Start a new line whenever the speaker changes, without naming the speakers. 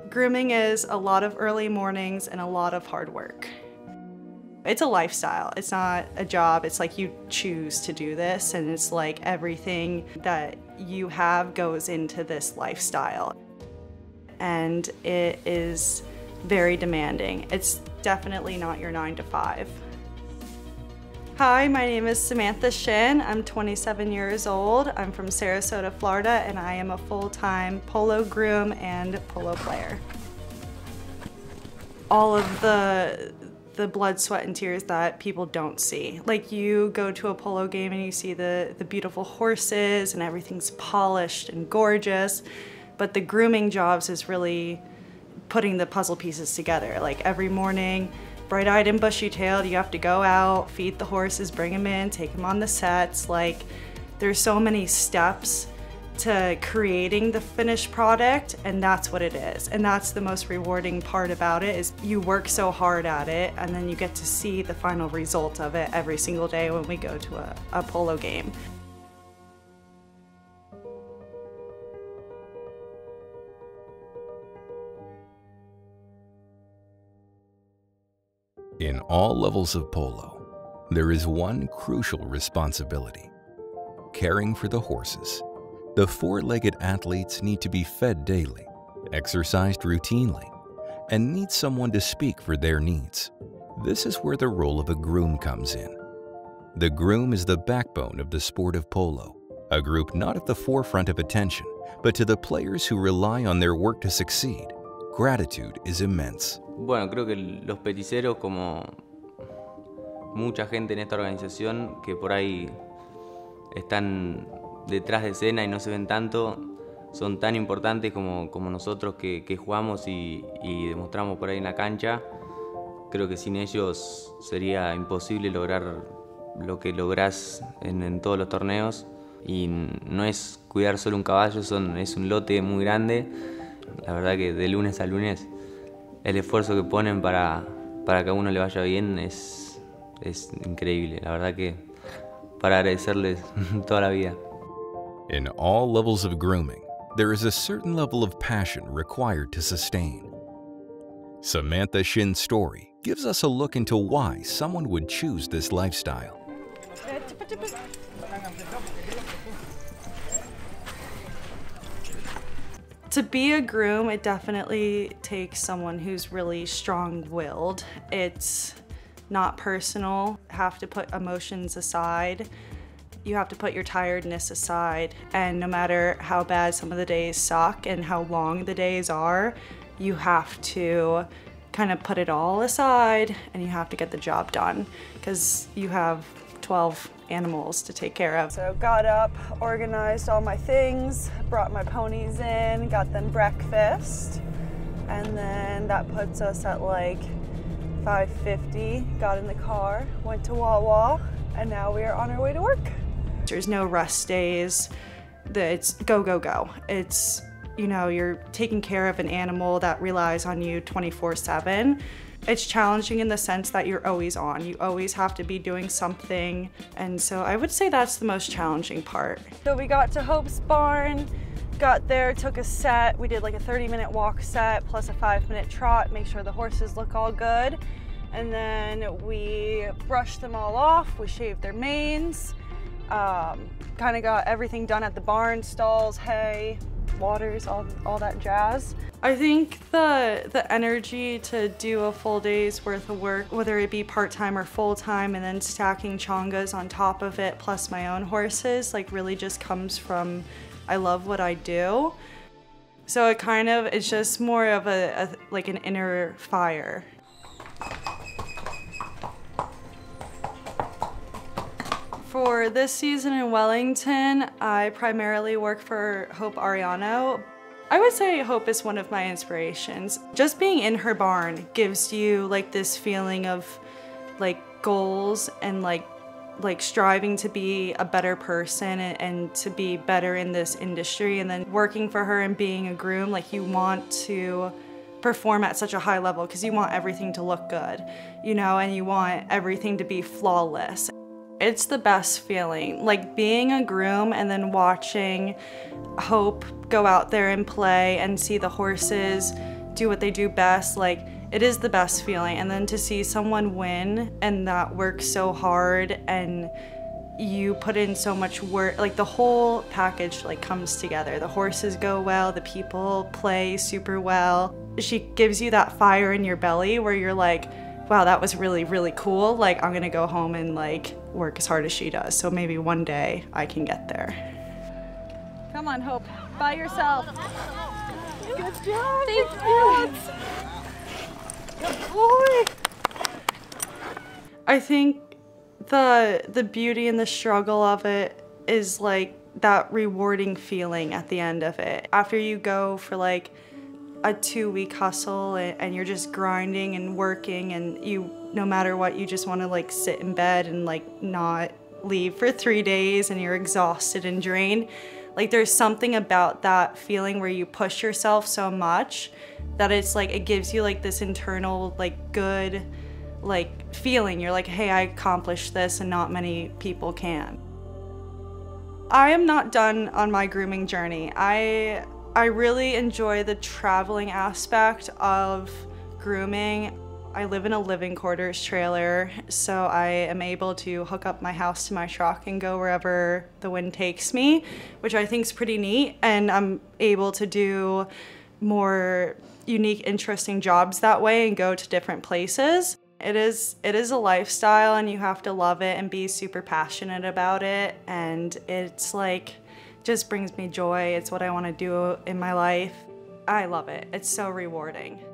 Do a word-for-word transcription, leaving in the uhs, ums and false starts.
Grooming is a lot of early mornings and a lot of hard work. It's a lifestyle, it's not a job. It's like you choose to do this, and it's like everything that you have goes into this lifestyle. And it is very demanding. It's definitely not your nine to five. Hi, my name is Samantha Shinn. I'm twenty-seven years old. I'm from Sarasota, Florida, and I am a full-time polo groom and polo player. All of the the blood, sweat, and tears that people don't see. Like, you go to a polo game and you see the, the beautiful horses and everything's polished and gorgeous, but the grooming jobs is really putting the puzzle pieces together. Like, every morning, bright-eyed and bushy-tailed, you have to go out, feed the horses, bring them in, take them on the sets. Like, there's so many steps to creating the finished product, and that's what it is. And that's the most rewarding part about it, is you work so hard at it, and then you get to see the final result of it every single day when we go to a, a polo game.
In all levels of polo, there is one crucial responsibility: caring for the horses. The four-legged athletes need to be fed daily, exercised routinely, and need someone to speak for their needs. This is where the role of a groom comes in. The groom is the backbone of the sport of polo, a group not at the forefront of attention, but to the players who rely on their work to succeed. Gratitude is immense.
Bueno, creo que los peticeros, como mucha gente en esta organización que por ahí están detrás de escena y no se ven tanto, son tan importantes como, como nosotros que, que jugamos y, y demostramos por ahí en la cancha. Creo que sin ellos sería imposible lograr lo que lográs en, en todos los torneos. Y no es cuidar solo un caballo, son, es un lote muy grande. La verdad que de lunes a lunes el esfuerzo que ponen para, para que a uno le vaya bien es, es increíble. La verdad que para agradecerles toda la vida.
In all levels of grooming, there is a certain level of passion required to sustain. Samantha Shinn's story gives us a look into why someone would choose this lifestyle.
To be a groom, it definitely takes someone who's really strong-willed. It's not personal. Have to put emotions aside. You have to put your tiredness aside, and no matter how bad some of the days suck and how long the days are, you have to kind of put it all aside and you have to get the job done, because you have twelve animals to take care of. So got up, organized all my things, brought my ponies in, got them breakfast, and then that puts us at like five fifty, got in the car, went to Wawa, and now we are on our way to work. There's no rest days. It's go, go, go. It's, you know, you're taking care of an animal that relies on you twenty-four seven. It's challenging in the sense that you're always on. You always have to be doing something. And so I would say that's the most challenging part. So we got to Hope's barn, got there, took a set. We did like a thirty minute walk set plus a five minute trot, make sure the horses look all good. And then we brushed them all off. We shaved their manes. Um, kind of got everything done at the barn, stalls, hay, waters, all, all that jazz. I think the, the energy to do a full day's worth of work, whether it be part-time or full-time, and then stacking chongas on top of it, plus my own horses, like really just comes from, I love what I do. So it kind of, it's just more of a, a like an inner fire. For this season in Wellington, I primarily work for Hope Ariano. I would say Hope is one of my inspirations. Just being in her barn gives you like this feeling of like goals and like like striving to be a better person and, and to be better in this industry. And then working for her and being a groom, like you want to perform at such a high level because you want everything to look good, you know, and you want everything to be flawless. It's the best feeling, like being a groom and then watching Hope go out there and play and see the horses do what they do best, like it is the best feeling. And then to see someone win and that work so hard and you put in so much work, like the whole package like comes together. The horses go well, the people play super well. She gives you that fire in your belly where you're like, wow, that was really, really cool. Like I'm gonna go home and like work as hard as she does. So maybe one day I can get there.
Come on, Hope, by yourself. Good job.
Thank you. Good boy. I think the the beauty and the struggle of it is like that rewarding feeling at the end of it. After you go for like a two week hustle and, and you're just grinding and working and you, no matter what, you just want to like sit in bed and like not leave for three days and you're exhausted and drained. Like there's something about that feeling where you push yourself so much that it's like, it gives you like this internal like good like feeling. You're like, hey, I accomplished this and not many people can. I am not done on my grooming journey. I I really enjoy the traveling aspect of grooming. I live in a living quarters trailer, so I am able to hook up my house to my truck and go wherever the wind takes me, which I think is pretty neat. And I'm able to do more unique, interesting jobs that way and go to different places. It is, it is a lifestyle and you have to love it and be super passionate about it. And it's like, just brings me joy. It's what I want to do in my life. I love it. It's so rewarding.